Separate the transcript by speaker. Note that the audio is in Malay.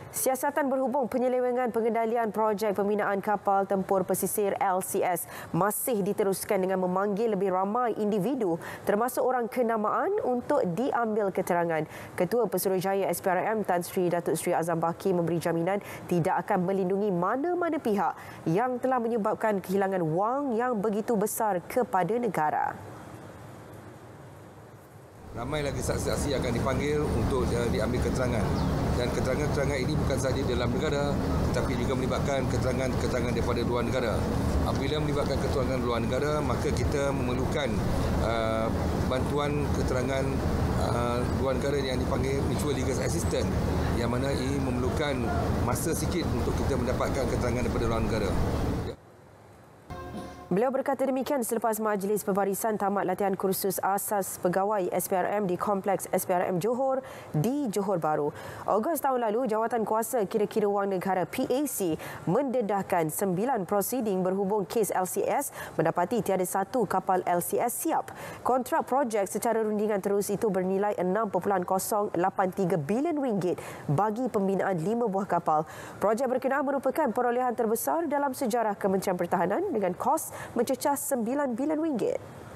Speaker 1: Siasatan berhubung penyelewengan pengendalian projek pembinaan kapal tempur pesisir LCS masih diteruskan dengan memanggil lebih ramai individu termasuk orang kenamaan untuk diambil keterangan. Ketua Pesuruhjaya SPRM Tan Sri Datuk Seri Azam Baki memberi jaminan tidak akan melindungi mana-mana pihak yang telah menyebabkan kehilangan wang yang begitu besar kepada negara.
Speaker 2: Ramai lagi saksi-saksi akan dipanggil untuk diambil keterangan. Dan keterangan-keterangan ini bukan sahaja dalam negara tetapi juga melibatkan keterangan-keterangan daripada luar negara. Apabila melibatkan keterangan luar negara, maka kita memerlukan bantuan keterangan luar negara yang dipanggil Mutual Legal Assistance, yang mana ini memerlukan masa sikit untuk kita mendapatkan keterangan daripada luar negara.
Speaker 1: Beliau berkata demikian selepas Majlis Pembarisan tamat latihan kursus asas pegawai SPRM di Kompleks SPRM Johor di Johor Bahru. Ogos tahun lalu, Jawatan Kuasa Kira-kira Wang Negara PAC mendedahkan 9 prosiding berhubung kes LCS mendapati tiada satu kapal LCS siap. Kontrak projek secara rundingan terus itu bernilai 6.083 bilion ringgit bagi pembinaan 5 buah kapal. Projek berkenaan merupakan perolehan terbesar dalam sejarah Kementerian Pertahanan dengan kos mencecah 9 bilion ringgit.